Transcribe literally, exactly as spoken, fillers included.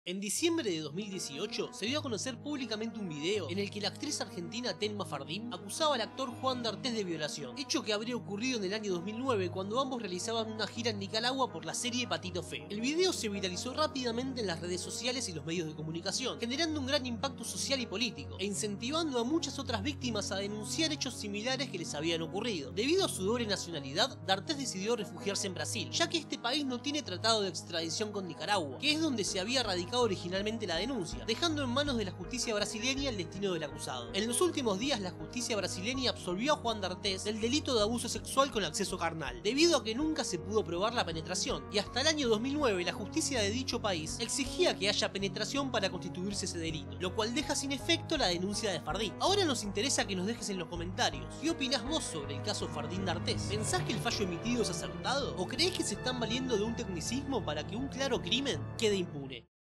En diciembre de dos mil dieciocho se dio a conocer públicamente un video en el que la actriz argentina Telma Fardín acusaba al actor Juan D'Artés de violación, hecho que habría ocurrido en el año dos mil nueve cuando ambos realizaban una gira en Nicaragua por la serie Patito Feo. El video se viralizó rápidamente en las redes sociales y los medios de comunicación, generando un gran impacto social y político, e incentivando a muchas otras víctimas a denunciar hechos similares que les habían ocurrido. Debido a su doble nacionalidad, D'Artés decidió refugiarse en Brasil, ya que este país no tiene tratado de extradición con Nicaragua, que es donde se había radicado originalmente la denuncia, dejando en manos de la justicia brasileña el destino del acusado. En los últimos días la justicia brasileña absolvió a Juan D'Artés del delito de abuso sexual con acceso carnal, debido a que nunca se pudo probar la penetración, y hasta el año dos mil nueve la justicia de dicho país exigía que haya penetración para constituirse ese delito, lo cual deja sin efecto la denuncia de Fardín. Ahora nos interesa que nos dejes en los comentarios, ¿qué opinás vos sobre el caso Fardín D'Artés? ¿Pensás que el fallo emitido es acertado? ¿O creés que se están valiendo de un tecnicismo para que un claro crimen quede impune?